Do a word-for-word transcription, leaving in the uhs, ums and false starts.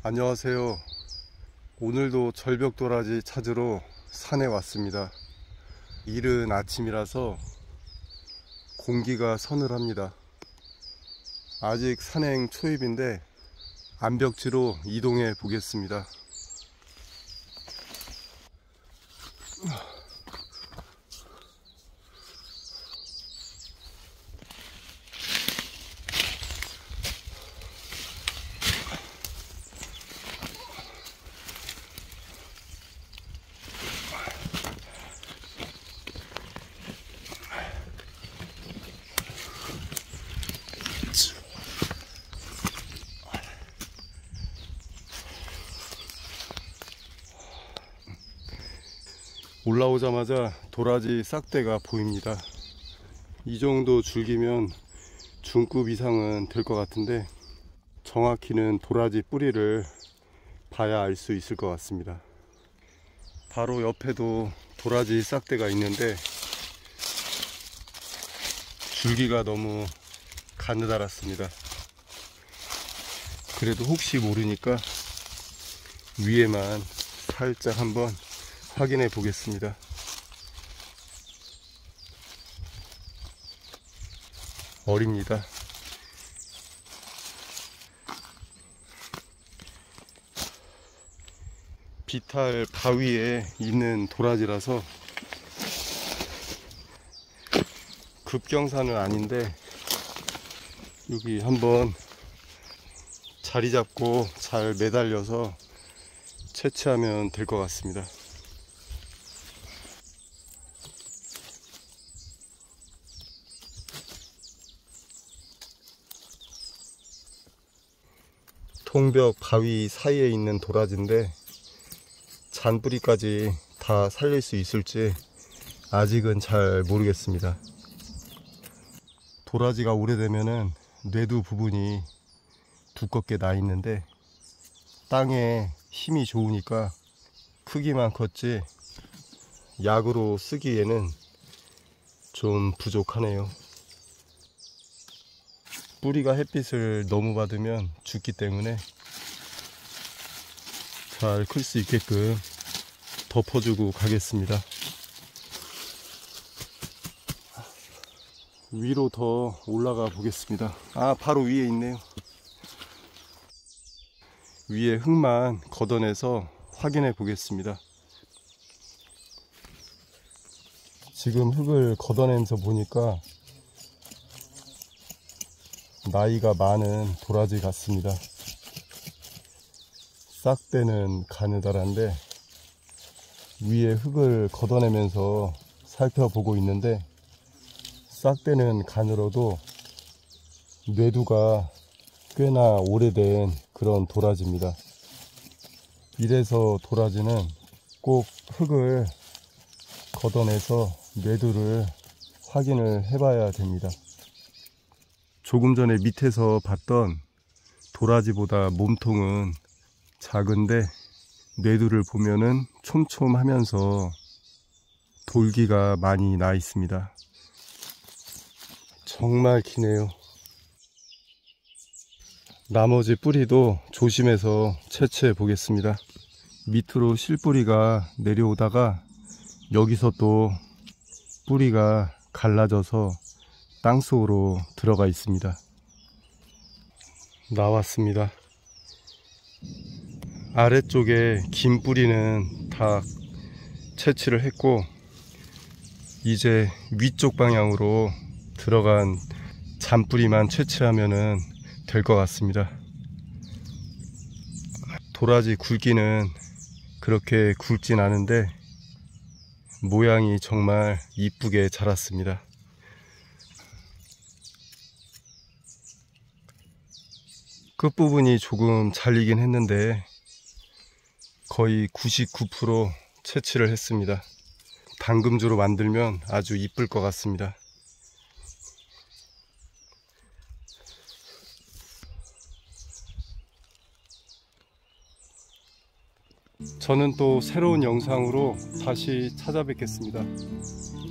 안녕하세요. 오늘도 절벽도라지 찾으러 산에 왔습니다. 이른 아침이라서 공기가 서늘합니다. 아직 산행 초입인데 암벽지로 이동해 보겠습니다. 올라오자마자 도라지 싹대가 보입니다. 이 정도 줄기면 중급 이상은 될 것 같은데 정확히는 도라지 뿌리를 봐야 알 수 있을 것 같습니다. 바로 옆에도 도라지 싹대가 있는데 줄기가 너무 가느다랗습니다. 그래도 혹시 모르니까 위에만 살짝 한번 확인해 보겠습니다. 어립니다. 비탈 바위에 있는 도라지라서 급경사는 아닌데 여기 한번 자리 잡고 잘 매달려서 채취하면 될 것 같습니다. 통벽 바위 사이에 있는 도라지인데 잔뿌리까지 다 살릴 수 있을지 아직은 잘 모르겠습니다. 도라지가 오래되면은 뇌두 부분이 두껍게 나 있는데 땅에 힘이 좋으니까 크기만 컸지 약으로 쓰기에는 좀 부족하네요. 뿌리가 햇빛을 너무 받으면 죽기 때문에 잘 클 수 있게끔 덮어주고 가겠습니다. 위로 더 올라가 보겠습니다. 아, 바로 위에 있네요. 위에 흙만 걷어내서 확인해 보겠습니다. 지금 흙을 걷어내면서 보니까 나이가 많은 도라지 같습니다. 싹대는 가느다란데 위에 흙을 걷어내면서 살펴보고 있는데 싹대는 가늘어도 뇌두가 꽤나 오래된 그런 도라지입니다. 이래서 도라지는 꼭 흙을 걷어내서 뇌두를 확인을 해봐야 됩니다. 조금 전에 밑에서 봤던 도라지보다 몸통은 작은데 뇌두를 보면은 촘촘하면서 돌기가 많이 나 있습니다. 정말 기네요. 나머지 뿌리도 조심해서 채취해 보겠습니다. 밑으로 실뿌리가 내려오다가 여기서 또 뿌리가 갈라져서 땅속으로 들어가 있습니다. 나왔습니다. 아래쪽에 긴 뿌리는 다 채취를 했고 이제 위쪽 방향으로 들어간 잔뿌리만 채취하면 될 것 같습니다. 도라지 굵기는 그렇게 굵진 않은데 모양이 정말 이쁘게 자랐습니다. 끝부분이 조금 잘리긴 했는데 거의 구십구 퍼센트 채취를 했습니다. 당금주로 만들면 아주 이쁠 것 같습니다. 저는 또 새로운 영상으로 다시 찾아뵙겠습니다.